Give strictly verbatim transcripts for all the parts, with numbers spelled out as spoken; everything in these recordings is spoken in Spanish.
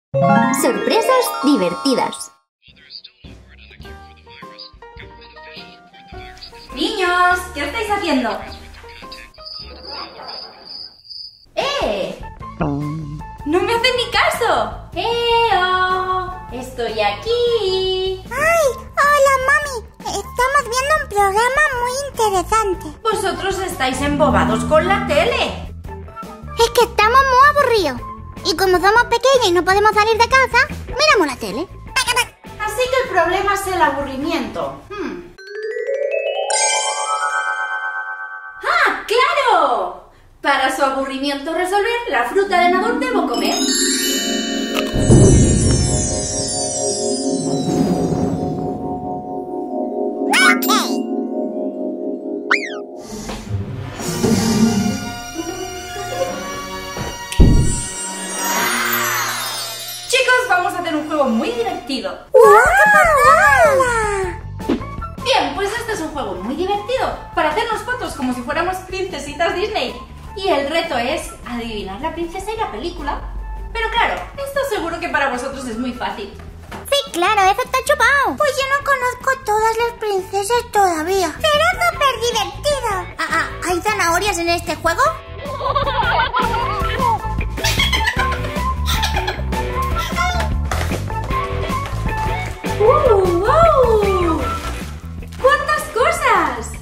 Sorpresas divertidas. Niños, ¿qué estáis haciendo? ¡Eh! ¡No me hacen ni caso! ¡Eo! ¡Estoy aquí! ¡Ay! ¡Hola, mami! Estamos viendo un programa muy interesante. Vosotros estáis embobados con la tele. Es que estamos muy aburridos. Y como somos pequeños y no podemos salir de casa, miramos la tele. Así que el problema es el aburrimiento. Hmm. ¡Ah, claro! Para su aburrimiento resolver, la fruta de Nador debo comer. Vamos a hacer un juego muy divertido. ¡Wow! Bien, pues este es un juego muy divertido para hacernos fotos como si fuéramos princesitas Disney. Y el reto es adivinar la princesa y la película. Pero claro, esto seguro que para vosotros es muy fácil. Sí, claro, eso está chupado. Pues yo no conozco todas las princesas todavía. Será súper divertido. Ah, ah, ¿hay zanahorias en este juego? ¡Uh! ¡Wow! ¡Cuántas cosas!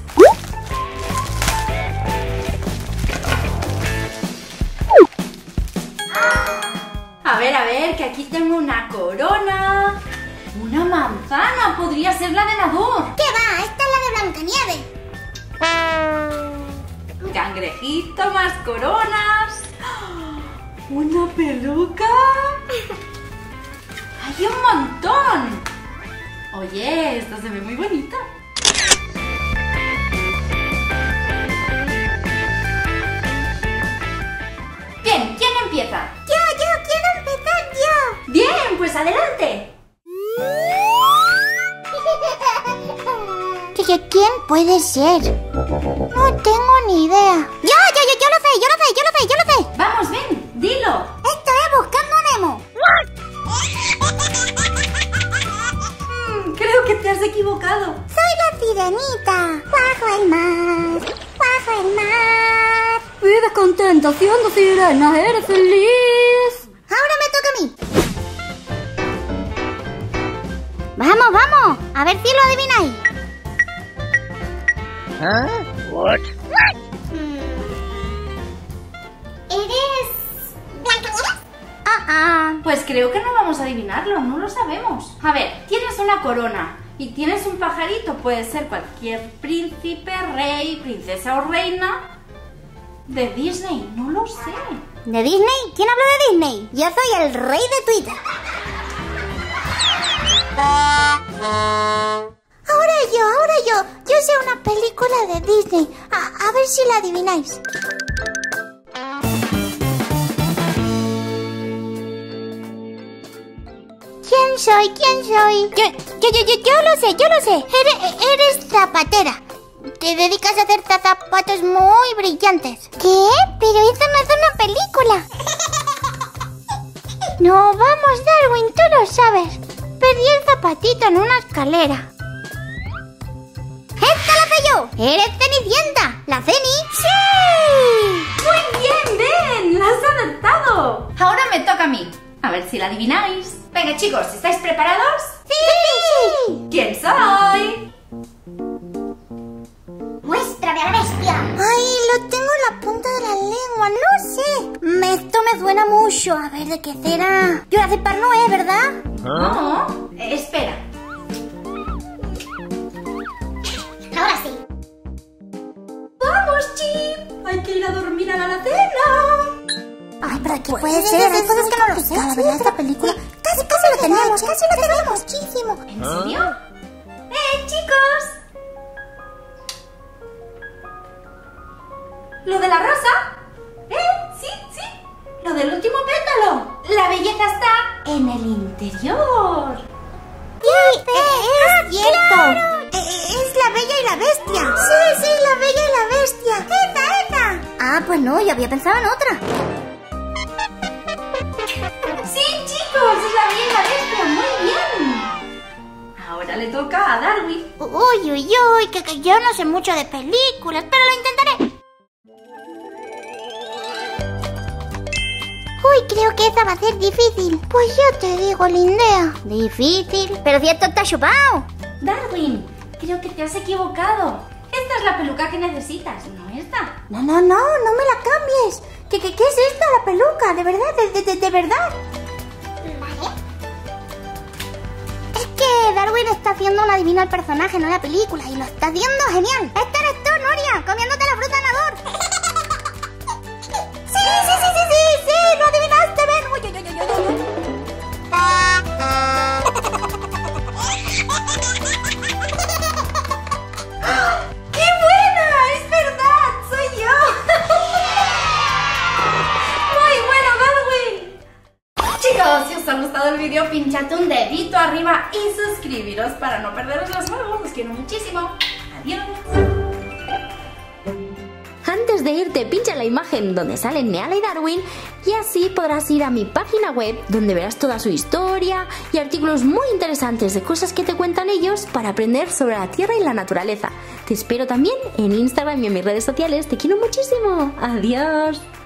A ver, a ver, que aquí tengo una corona. Una manzana, podría ser la de Nador. ¿Qué va? Esta es la de Blancanieves. Cangrejito, más coronas. ¡Una peluca! ¡Hay un montón! Oye, esta se ve muy bonita. Bien, ¿quién empieza? Yo, yo, quiero empezar yo. Bien, pues adelante. ¿Quién puede ser? No tengo ni idea. Yo, yo, yo, yo lo sé, yo lo sé, yo lo sé, yo lo sé. Vamos, ven, dilo. Esto es Buscando a Nemo. Mm, creo que te has equivocado. Soy la sirenita. Bajo el mar, bajo el mar. Vives contenta siendo sirena, eres feliz. Ahora me toca a mí. Vamos, vamos, a ver si lo adivináis. ¿Ah? What? Hmm. ¿Eres Blancanieves? Ah, ah. Pues creo que no vamos a adivinarlo, no lo sabemos. A ver, tienes una corona y tienes un pajarito, puede ser cualquier príncipe, rey, princesa o reina de Disney, no lo sé. ¿De Disney? ¿Quién habló de Disney? Yo soy el rey de Twitter. Ahora yo, ahora yo. Yo sé una película de Disney. A, a ver si la adivináis. ¿Quién soy? ¿Quién soy? Yo, yo, yo, yo, yo lo sé, yo lo sé. Eres, eres zapatera. Te dedicas a hacer zapatos muy brillantes. ¿Qué? Pero eso no es una película. No, vamos, Darwin, tú lo sabes. Perdí el zapatito en una escalera. ¡Esta la sé yo! ¡Eres Cenicienta! ¡La Ceni! ¡Sí! ¡Muy bien, Ben! ¡La has acertado! Ahora me toca a mí. A ver si la adivináis. Venga, chicos, ¿estáis preparados? ¡Sí! ¿Quién soy? ¡Muéstrame a la bestia! ¡Ay, lo tengo en la punta de la lengua! ¡No sé! Me, esto me suena mucho. A ver, ¿de qué será? Jurassic Park no es, ¿verdad? No. Eh, espera. Ahora sí. ¡Vamos, Chip! Hay que ir a dormir a la alacena. Ay, pero ¿qué puede ser? Hay cosas que no lo sé. La verdad, esta película... Casi, casi lo tenemos, casi lo tenemos. Muchísimo. ¿En serio? ¡Eh, chicos! ¿Lo de la rosa? ¿Eh? Sí, sí. Lo del último pétalo. La belleza está en el interior. Sí, es cierto. Claro. Es la Bella y la Bestia. Sí, sí, la Bella y la Bestia. Esa, esa. Ah, pues no, yo había pensado en otra. Sí, chicos, toca a Darwin. Uy, uy, uy, que, que yo no sé mucho de películas, pero lo intentaré. Uy, creo que esa va a ser difícil. Pues yo te digo, Lindea. Difícil, pero si esto está chupado. Darwin, creo que te has equivocado. Esta es la peluca que necesitas, no esta. No, no, no, no me la cambies. ¿Qué, qué, qué es esta, la peluca? De verdad, de, de, de verdad. Vale. Es que Darwin está haciendo un adivino al personaje, no la película, y lo está haciendo genial. Esta eres tú, Nuria, comiéndote la fruta en Ador. Sí, sí, sí, sí, sí, sí, lo adivinaste, ven. Uy, uy, uy, uy, uy. ¡Qué buena! ¡Es verdad! ¡Soy yo! ¡Muy bueno, Darwin! Chicos, si os ha gustado el vídeo, pinchad un dedito arriba y suscribiros para no perderos los nuevos. Os quiero muchísimo. Adiós. Antes de irte, pincha la imagen donde salen Neala y Darwin y así podrás ir a mi página web donde verás toda su historia y artículos muy interesantes de cosas que te cuentan ellos para aprender sobre la tierra y la naturaleza. Te espero también en Instagram y en mis redes sociales. Te quiero muchísimo. Adiós.